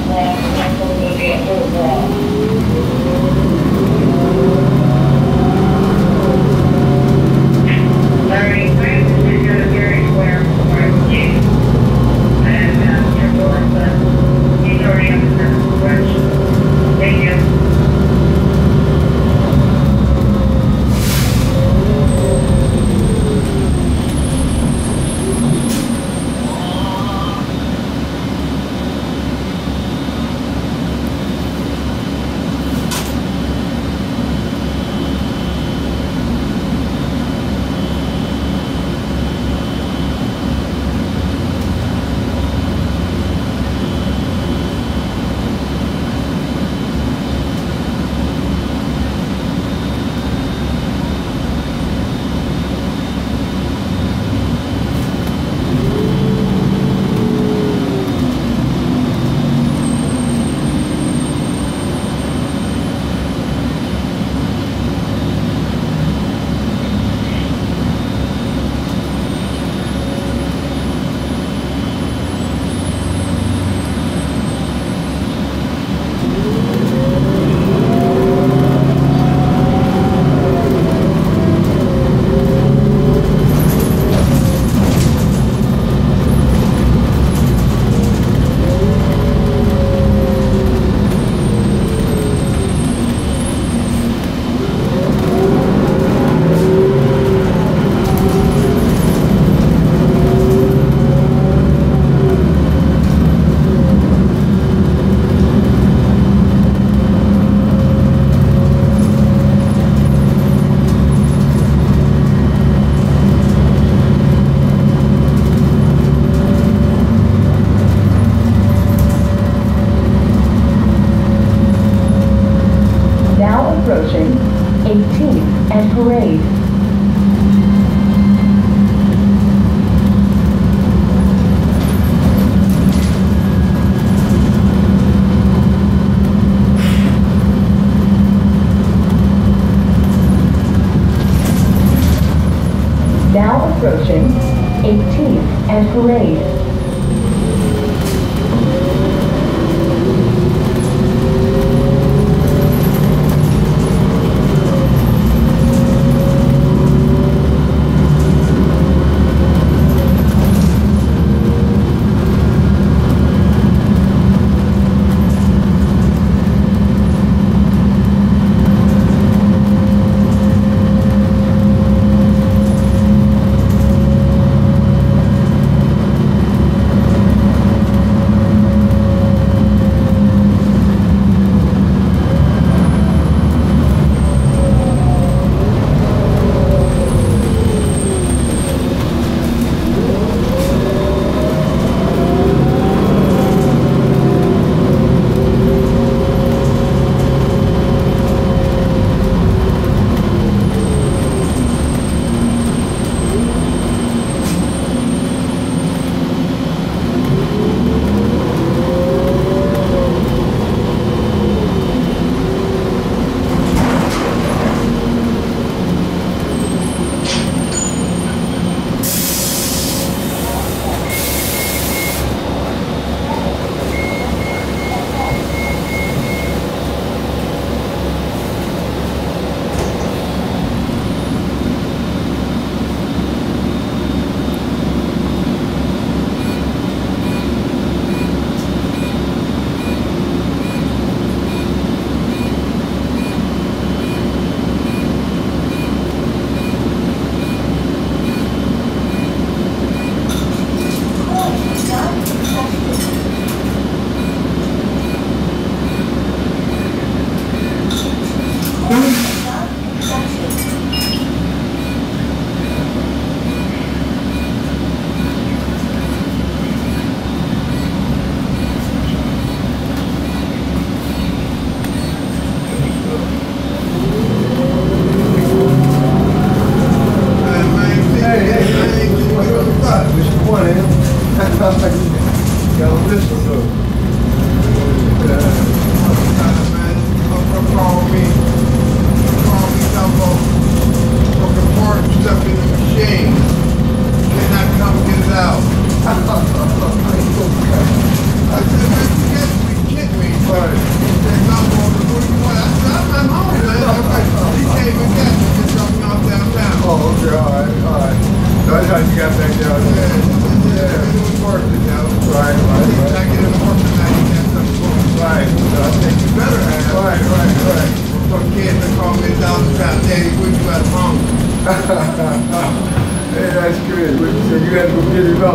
approaching 18th and Parade. Now approaching 18th and Parade.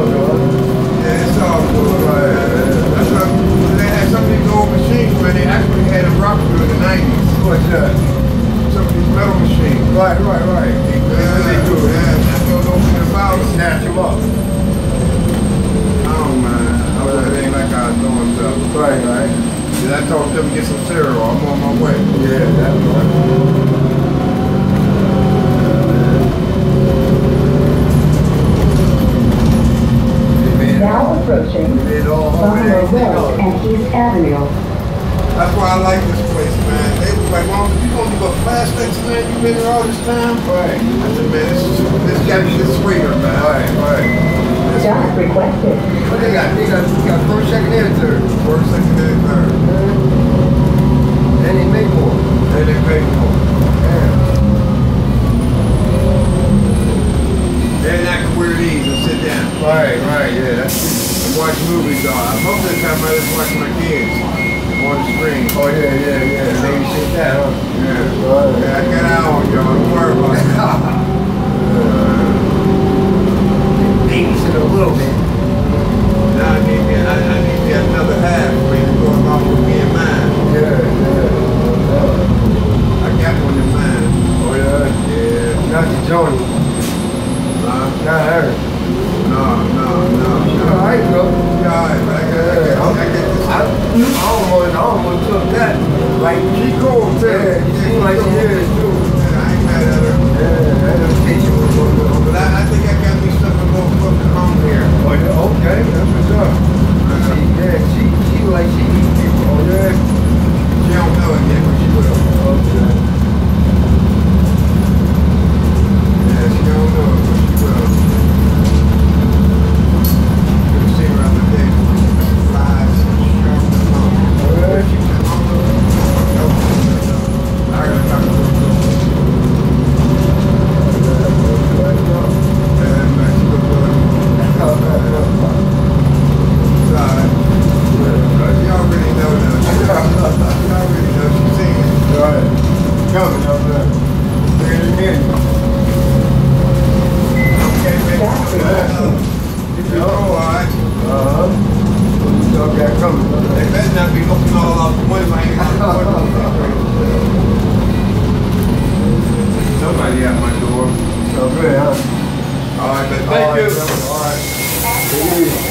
Yeah, it's all good. That's why they had some of these old machines, man. They actually had them rock through in the 90s. What's that? Some of these metal machines. Right. They do. Yeah, that's what open about. Snatch them up. Oh, man. It ain't like I was doing stuff. Right. Did I talk to them get some cereal? I'm on my way. Yeah, that's right. Now approaching Buffalo Road and East Avenue. That's why I like this place, man. They was like, Mom, you gonna do a plastics, man? You been here all this time? Right. I said, man, this got to get sweeter, man. Right. Stop requested. What they got? They got first, second, and third. First, second, and third. And they make more. And they pay more. Yeah. They're not gonna wear these and sit down. Right, yeah, that's it. And watch movies on. Most of the time I just watch my kids on the screen. Oh, yeah. Maybe sit that, huh? Yeah. Right. Yeah, I got out on y'all. Don't worry about it. Babysit a little bit. Now I need me another half for you to go along with me and mine. Yeah. I got one in mine. Oh, yeah? Yeah. Not the Joni. Not her. No. Alright, bro. Yeah, alright, but I got this. I almost took that. Like, She cool too. yeah, she seems like she is too. Yeah, I ain't mad at her. Yeah, that education was going on. But I think I got me something more fucking home here. Oh, yeah, okay, that's what's up. She like she eat people. Oh, yeah. She don't know it yet, but she will. Okay. Yeah, she don't know it, but she will. You'll see her on the day when she flies sharp and long. Oh, yeah. She can I heard her talking to her. Yeah, man, she look good. Sorry. You already know that. You already know she's singing. Right. Coming up there. Bring it in. Okay, man. You know, all right. Y'all got coming. They better not be looking all off the window. I ain't got the Somebody at my door. So good, huh? All right, but thank you. All right. Take it easy.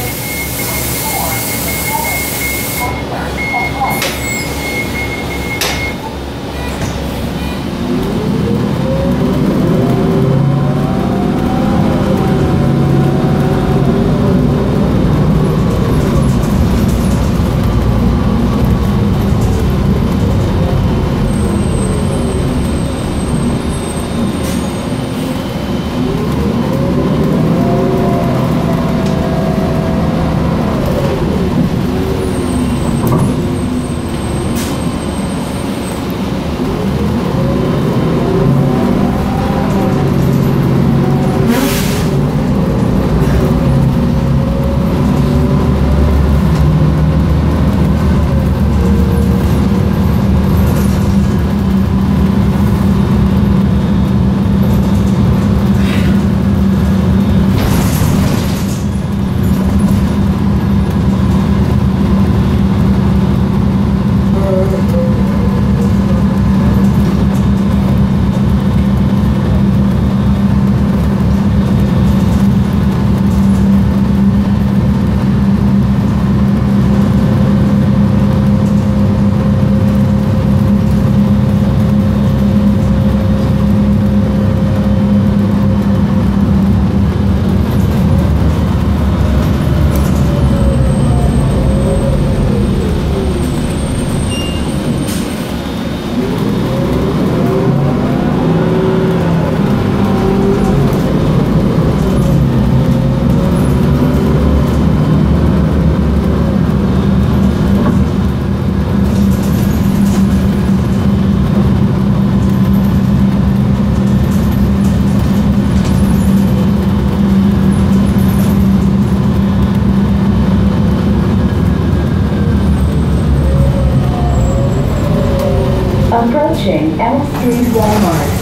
Approaching Elm Street Walmart.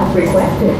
Stop requested.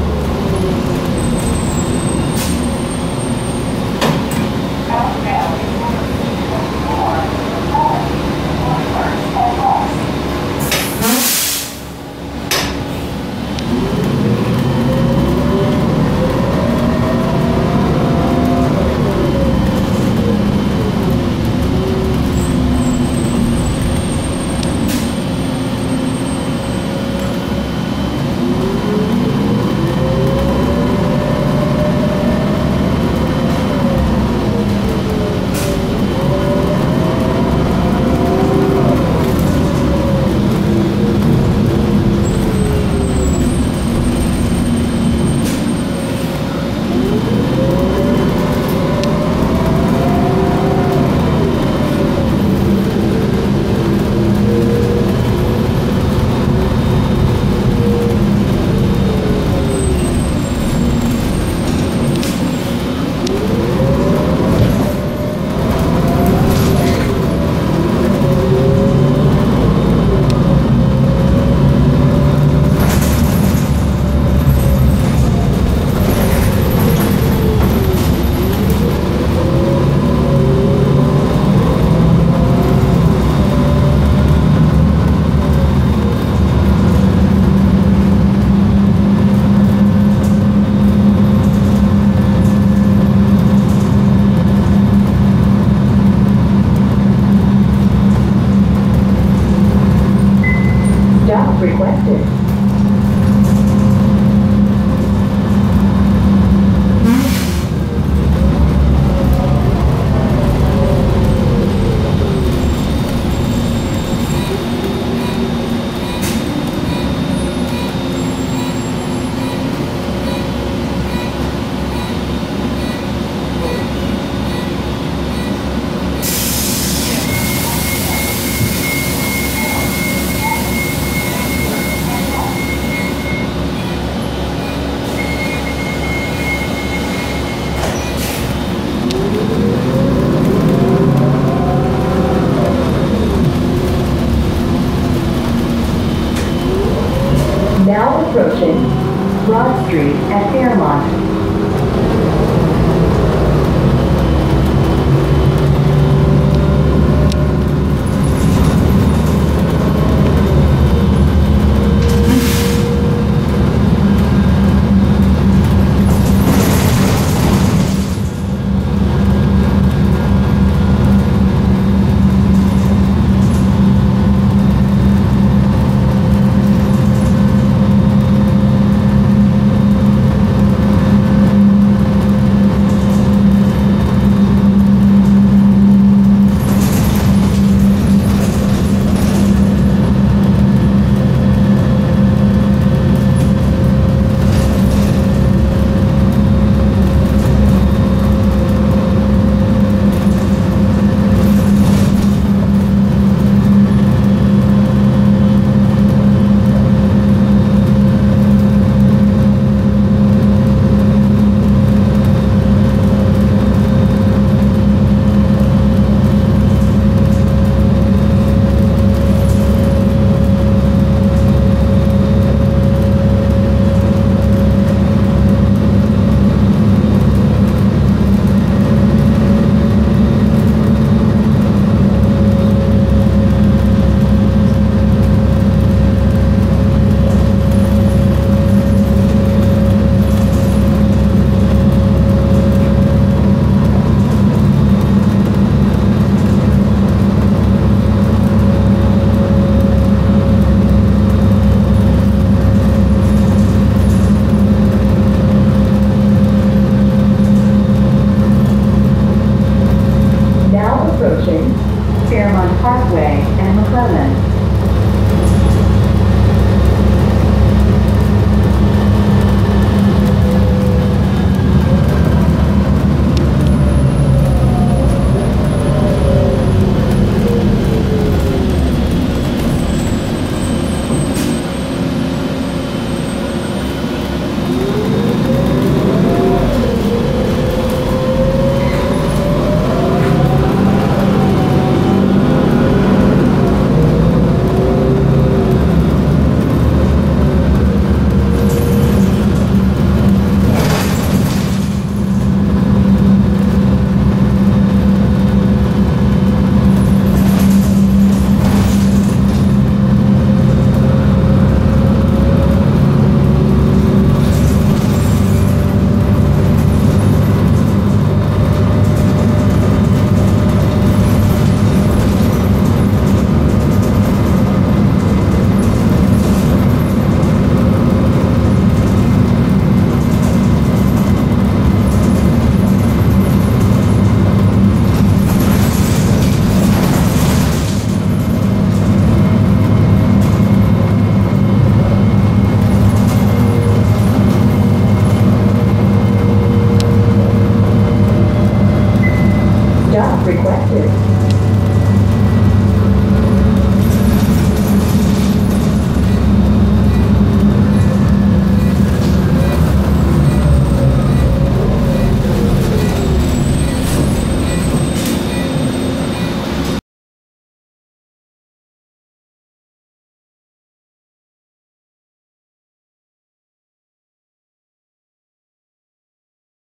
Stop requested. Now approaching Broad Street at Fairmont.